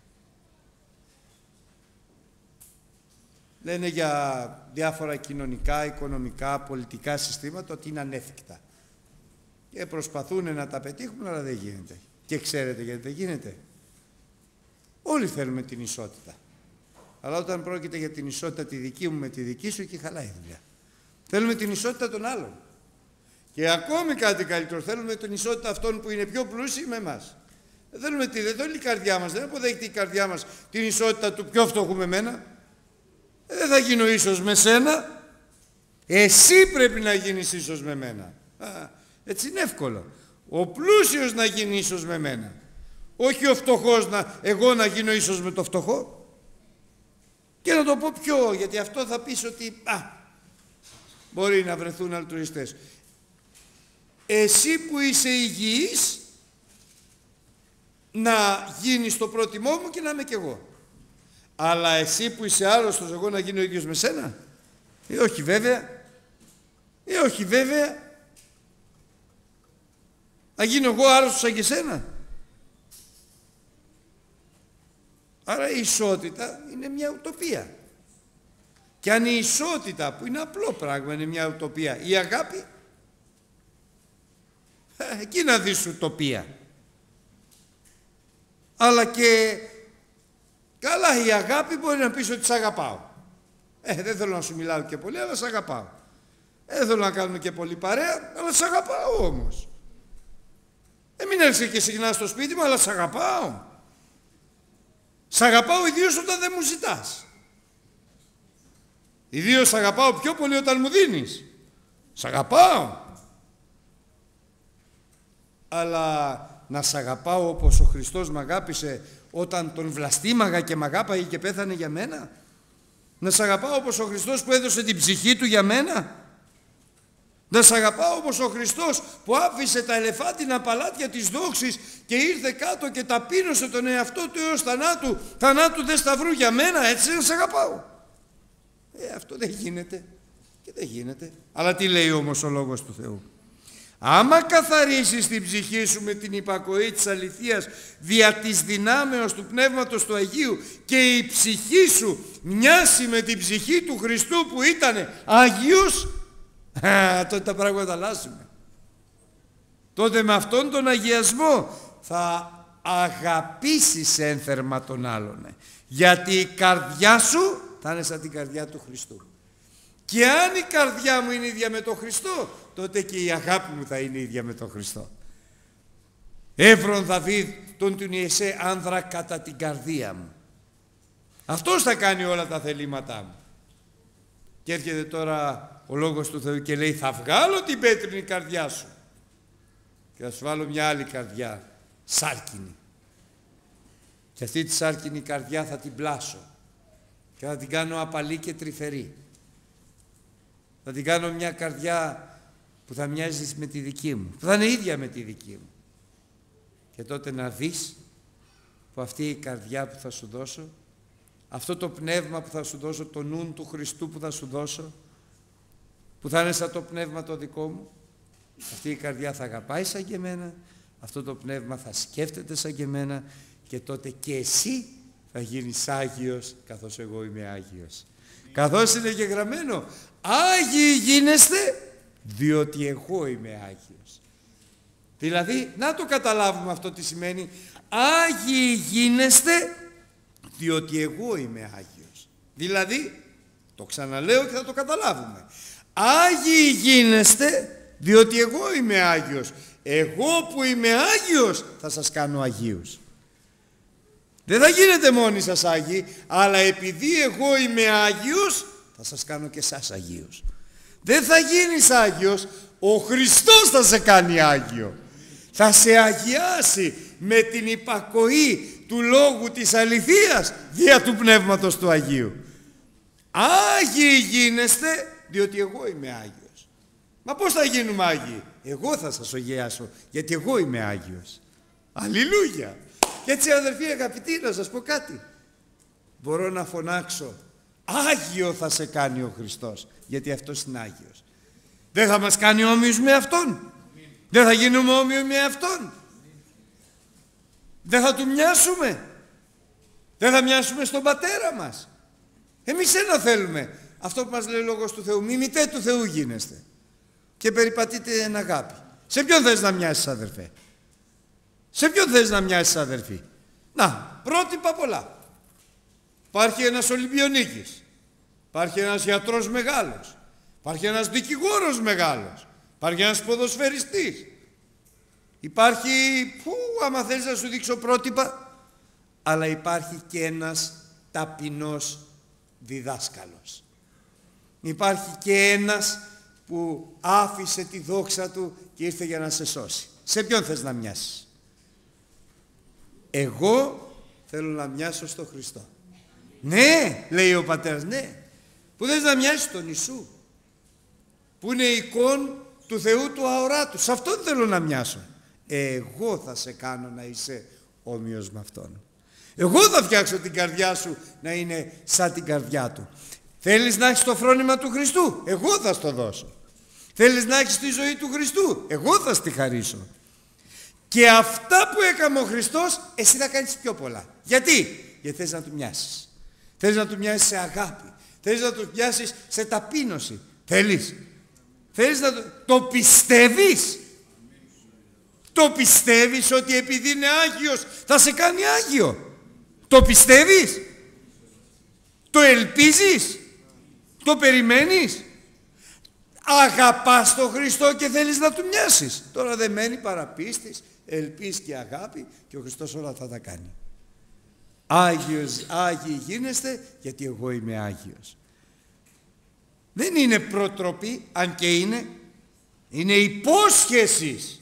Λένε για διάφορα κοινωνικά, οικονομικά, πολιτικά συστήματα ότι είναι ανέφικτα. Και προσπαθούν να τα πετύχουν, αλλά δεν γίνεται. Και ξέρετε γιατί δεν γίνεται? Όλοι θέλουμε την ισότητα. Αλλά όταν πρόκειται για την ισότητα τη δική μου με τη δική σου, εκεί χαλάει η δουλειά. Θέλουμε την ισότητα των άλλων. Και ακόμη κάτι καλύτερο, θέλουμε την ισότητα αυτών που είναι πιο πλούσιοι με εμάς. Δεν θέλουμε τη, δεν θέλει η καρδιά μας, δεν αποδέχεται η καρδιά μας την ισότητα του πιο φτωχού με μένα. Δεν θα γίνω ίσος με σένα. Εσύ πρέπει να γίνεις ίσος με μένα. Α, έτσι είναι εύκολο. Ο πλούσιος να γίνει ίσος με μένα. Όχι ο φτωχός να, εγώ να γίνω ίσος με το φτωχό. Και να το πω πιο, γιατί αυτό θα πεις ότι α, μπορεί να βρεθούν αλτρουιστές. Εσύ που είσαι υγιής να γίνεις το πρότιμό μου και να είμαι κι εγώ. Αλλά εσύ που είσαι άρρωστος, εγώ να γίνω ο ίδιος με σένα? Ε, όχι βέβαια. Ε, όχι βέβαια. Να γίνω εγώ άρρωστος σαν και σένα? Άρα η ισότητα είναι μια ουτοπία. Και αν η ισότητα, που είναι απλό πράγμα, είναι μια ουτοπία, η αγάπη, εκεί να δεις ουτοπία. Αλλά και καλά, η αγάπη μπορεί να πεις ότι σ' αγαπάω. Ε, δεν θέλω να σου μιλάω και πολύ, αλλά σ' αγαπάω. Ε, δεν θέλω να κάνουμε και πολύ παρέα, αλλά σ' αγαπάω όμως. Ε, μην έρθεις και συχνά στο σπίτι μου, αλλά σ' αγαπάω. Σ' αγαπάω ιδίως όταν δεν μου ζητάς. Ιδίως σ' αγαπάω πιο πολύ όταν μου δίνεις. Σ' αγαπάω. Αλλά να σ' αγαπάω όπως ο Χριστός μ' αγάπησε όταν τον βλαστήμαγα και μ' αγάπαγε και πέθανε για μένα? Να σ' αγαπάω όπως ο Χριστός που έδωσε την ψυχή του για μένα? Να σ' αγαπάω όπως ο Χριστός που άφησε τα ελεφάντινα παλάτια της δόξης και ήρθε κάτω και ταπείνωσε τον εαυτό του έως θανάτου, θανάτου δε σταυρού για μένα? Έτσι να σ' αγαπάω? Ε, αυτό δεν γίνεται. Και δεν γίνεται. Αλλά τι λέει όμως ο Λόγος του Θεού? Άμα καθαρίσεις την ψυχή σου με την υπακοή της αληθείας δια της δυνάμεως του Πνεύματος του Αγίου και η ψυχή σου μοιάσει με την ψυχή του Χριστού που ήταν Άγιος, α, τότε τα πράγματα αλλάζουν. Τότε με αυτόν τον αγιασμό θα αγαπήσεις ένθερμα τον άλλον, γιατί η καρδιά σου θα είναι σαν την καρδιά του Χριστού. Και αν η καρδιά μου είναι ίδια με τον Χριστό, τότε και η αγάπη μου θα είναι ίδια με τον Χριστό. Εύρων Δαβίδ τον του Ιεσέ άνδρα κατά την καρδία μου. Αυτός θα κάνει όλα τα θελήματά μου. Και έρχεται τώρα ο Λόγος του Θεού και λέει, θα βγάλω την πέτρινη καρδιά σου και θα σου βάλω μια άλλη καρδιά, σάρκινη. Και αυτή τη σάρκινη καρδιά θα την πλάσω και θα την κάνω απαλή και τρυφερή. Θα την κάνω μια καρδιά που θα μοιάζει με τη δική μου, που θα είναι ίδια με τη δική μου. Και τότε να δεις που αυτή η καρδιά που θα σου δώσω, αυτό το πνεύμα που θα σου δώσω, το νου του Χριστού που θα σου δώσω, που θα είναι σαν το πνεύμα το δικό μου, Αυτή η καρδιά θα αγαπάει σαν και εμένα, αυτό το πνεύμα θα σκέφτεται σαν και εμένα και τότε και εσύ θα γίνεις Άγιος καθώς εγώ είμαι Άγιος. Καθώς είναι και γραμμένο, Άγιοι γίνεστε διότι εγώ είμαι Άγιος. Δηλαδή, να το καταλάβουμε αυτό τι σημαίνει. Άγιοι γίνεστε διότι εγώ είμαι Άγιος. Δηλαδή, το ξαναλέω και θα το καταλάβουμε. Άγιοι γίνεστε διότι εγώ είμαι Άγιος. Εγώ που είμαι Άγιος θα σας κάνω Αγίους. Δεν θα γίνετε μόνοι σας Άγιοι, αλλά επειδή εγώ είμαι Άγιος θα σας κάνω και εσάς Αγίους. Δεν θα γίνεις Άγιος, ο Χριστός θα σε κάνει Άγιο. Θα σε αγιάσει με την υπακοή του λόγου της αληθείας δια του Πνεύματος του Αγίου. Άγιοι γίνεστε διότι εγώ είμαι Άγιος. Μα πώς θα γίνουμε Άγιοι? Εγώ θα σας αγιάσω γιατί εγώ είμαι Άγιος. Αλληλούια. Και έτσι αδερφοί αγαπητοί, να σας πω κάτι. Μπορώ να φωνάξω Άγιο θα σε κάνει ο Χριστός γιατί αυτός είναι Άγιος. Δεν θα μας κάνει όμοιους με Αυτόν? Δεν θα γίνουμε όμοιοι με Αυτόν? Δεν θα Του μοιάσουμε? Δεν θα μοιάσουμε στον Πατέρα μας? Εμείς ένα θέλουμε. Αυτό που μας λέει ο Λόγος του Θεού. Μιμητέ του Θεού γίνεστε και περιπατείτε εν αγάπη. Σε ποιον θες να μοιάσεις αδερφέ? Σε ποιον θες να μοιάσεις αδερφή? Να, πρότυπα πολλά. Υπάρχει ένας Ολυμπιονίκης. Υπάρχει ένας γιατρός μεγάλος. Υπάρχει ένας δικηγόρος μεγάλος. Υπάρχει ένας ποδοσφαιριστής. Υπάρχει, πού, άμα θέλεις να σου δείξω πρότυπα, αλλά υπάρχει και ένας ταπεινός διδάσκαλος. Υπάρχει και ένας που άφησε τη δόξα του και ήρθε για να σε σώσει. Σε ποιον θες να μοιάσεις? Εγώ θέλω να μοιάσω στο Χριστό. Ναι, λέει ο πατέρας, ναι. Που θες να μοιάσεις τον Ιησού, που είναι εικόν του Θεού του αοράτου. Σε Αυτόν θέλω να μοιάσω. Εγώ θα σε κάνω να είσαι όμοιος με Αυτόν. Εγώ θα φτιάξω την καρδιά σου να είναι σαν την καρδιά Του. Θέλεις να έχεις το φρόνημα του Χριστού? Εγώ θα στο δώσω. Θέλεις να έχεις τη ζωή του Χριστού? Εγώ θα στη χαρίσω. Και αυτά που έκαμε ο Χριστός, εσύ θα κάνεις πιο πολλά. Γιατί? Γιατί θες να Του μοιάσεις. Θες να Του μοιάσεις σε αγάπη. Θες να Του μοιάσεις σε ταπείνωση. Θέλεις. Θέλεις να το... Το πιστεύεις. Το πιστεύεις ότι επειδή είναι Άγιος θα σε κάνει Άγιο. Το πιστεύεις. Το ελπίζεις. Το περιμένεις. Αγαπάς τον Χριστό και θέλεις να Του μοιάσεις. Τώρα δεν μένει παραπίστης, ελπίς και αγάπη και ο Χριστός όλα θα τα κάνει. Άγιος, Άγιοι γίνεστε γιατί εγώ είμαι Άγιος. Δεν είναι προτροπή, αν και είναι, είναι υπόσχεσης.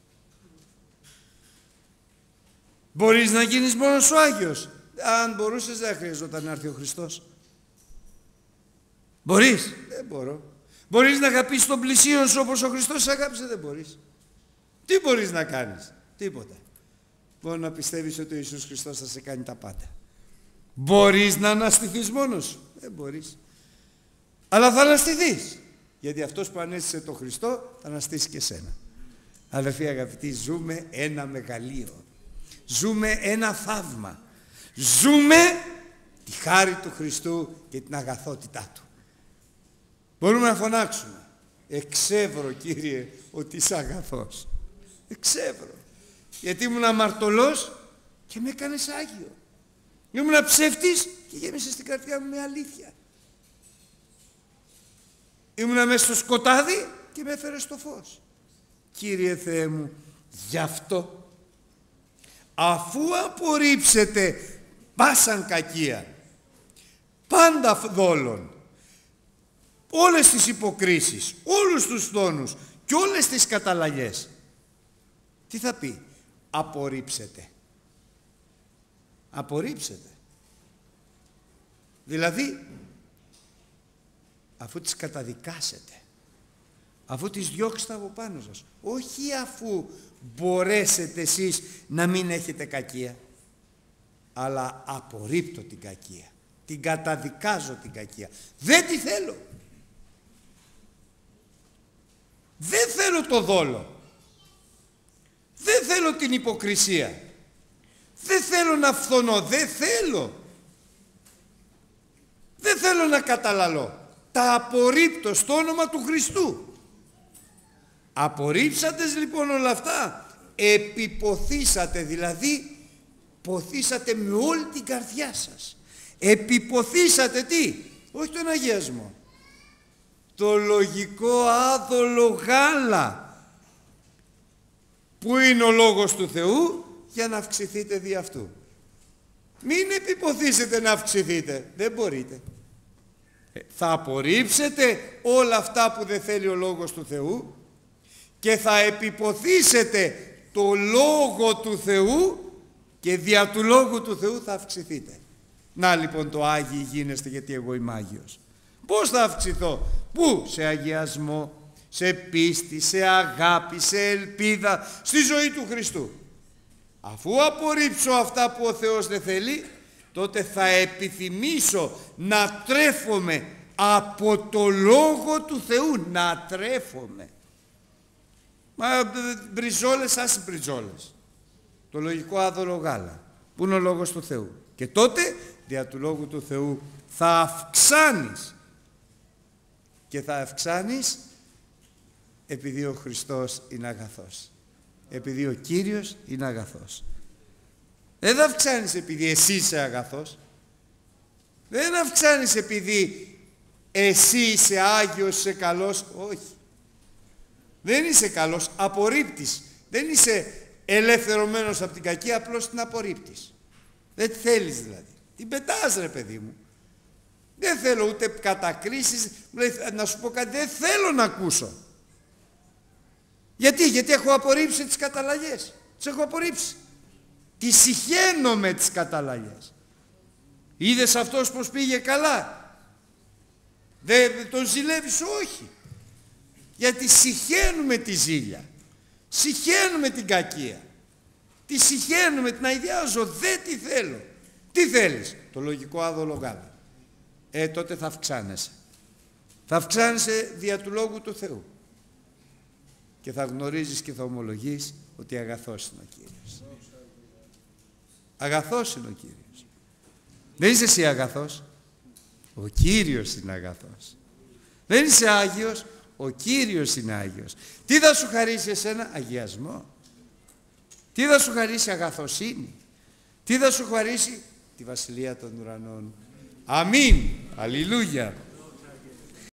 Μπορείς να γίνεις μόνος σου Άγιος? Αν μπορούσες δεν χρειαζόταν να έρθει ο Χριστός. Μπορείς? Δεν μπορώ. Μπορείς να αγαπήσεις τον πλησίον σου όπως ο Χριστός σε αγάπησε? Δεν μπορείς. Τι μπορείς να κάνεις? Τίποτα. Μόνο να πιστεύεις ότι ο Ιησούς Χριστός θα σε κάνει τα πάντα. Μπορείς να αναστηθείς μόνος σου? Δεν μπορείς. Αλλά θα αναστηθείς. Γιατί αυτός που ανέστησε τον Χριστό θα αναστήσει και σένα. Αδελφοί αγαπητοί, ζούμε ένα μεγαλείο. Ζούμε ένα θαύμα. Ζούμε τη χάρη του Χριστού και την αγαθότητά Του. Μπορούμε να φωνάξουμε. Εξεύρω Κύριε ότι είσαι αγαθός. Εξεύρω. Γιατί ήμουν αμαρτωλός και με έκανες Άγιο. Ήμουν ψεύτης και γέμισες στην καρδιά μου με αλήθεια. Ήμουνα μέσα στο σκοτάδι και με έφερες στο φως. Κύριε Θεέ μου, γι' αυτό αφού απορρίψετε πάσαν κακία, πάντα δόλων, όλες τις υποκρίσεις, όλους τους τόνους και όλες τις καταλλαγές, τι θα πει? Απορρίψετε. Απορρίψετε. Δηλαδή, αφού τις καταδικάσετε, αφού τις διώξετε από πάνω σας, όχι αφού μπορέσετε εσείς να μην έχετε κακία, αλλά απορρίπτω την κακία, την καταδικάζω την κακία, δεν τη θέλω. Δεν θέλω το δόλο. Δεν θέλω την υποκρισία. Δεν θέλω να φθονώ. Δεν θέλω. Δεν θέλω να καταλαλώ. Τα απορρίπτω στο όνομα του Χριστού. Απορρίψατε λοιπόν όλα αυτά. Επιποθήσατε, δηλαδή ποθήσατε με όλη την καρδιά σας. Επιποθήσατε τι? Όχι τον αγιασμό. Το λογικό άδολο γάλα που είναι ο Λόγος του Θεού, για να αυξηθείτε δι' αυτού. Μην επιποθήσετε να αυξηθείτε. Δεν μπορείτε. Ε, θα απορρίψετε όλα αυτά που δεν θέλει ο Λόγος του Θεού και θα επιποθήσετε το Λόγο του Θεού και δια του Λόγου του Θεού θα αυξηθείτε. Να λοιπόν το Άγιοι γίνεστε, γιατί εγώ είμαι Άγιος. Πώς θα αυξηθώ? Πού? Σε αγιασμό, σε πίστη, σε αγάπη, σε ελπίδα, στη ζωή του Χριστού. Αφού απορρίψω αυτά που ο Θεός δεν θέλει, τότε θα επιθυμήσω να τρέφομαι από το Λόγο του Θεού. Να τρέφομαι. Μα μπριζόλες, άσε μπριζόλες. Το λογικό άδωλο γάλα, που είναι ο Λόγος του Θεού. Και τότε, δια του Λόγου του Θεού, θα αυξάνεις. Και θα αυξάνεις επειδή ο Χριστός είναι αγαθός. Επειδή ο Κύριος είναι αγαθός. Δεν θα αυξάνεις επειδή εσύ είσαι αγαθός. Δεν αυξάνεις επειδή εσύ είσαι Άγιος, είσαι καλός. Όχι. Δεν είσαι καλός, απορρίπτεις. Δεν είσαι ελευθερωμένος από την κακία, απλώς την απορρίπτεις. Δεν τη θέλεις δηλαδή. Την πετάς ρε παιδί μου. Δεν θέλω ούτε κατακρίσεις. Να σου πω κάτι, δεν θέλω να ακούσω. Γιατί, γιατί έχω απορρίψει τις καταλλαγές. Τις έχω απορρίψει. Τις συχαίνω με τις καταλλαγές. Είδες αυτός πως πήγε καλά? Δεν τον ζηλεύεις? Όχι. Γιατί συχαίνουμε τη ζήλια. Συχαίνουμε την κακία. Τη συχαίνουμε, την αηδιάζω. Δεν τη θέλω. Τι θέλεις? Το λογικό άδωλο γάλα. Ε, τότε θα αυξάνεσαι. Θα αυξάνεσαι δια του Λόγου του Θεού. Και θα γνωρίζεις και θα ομολογείς ότι αγαθός είναι ο Κύριος. Αγαθός είναι ο Κύριος. Δεν είσαι εσύ αγαθός. Ο Κύριος είναι αγαθός. Δεν είσαι Άγιος. Ο Κύριος είναι Άγιος. Τι θα σου χαρίσει εσένα? Αγιασμό. Τι θα σου χαρίσει? αγαθοσύνη. Τι θα σου χαρίσει? Τη Βασιλεία των Ουρανών. Αμήν. Αλληλούια.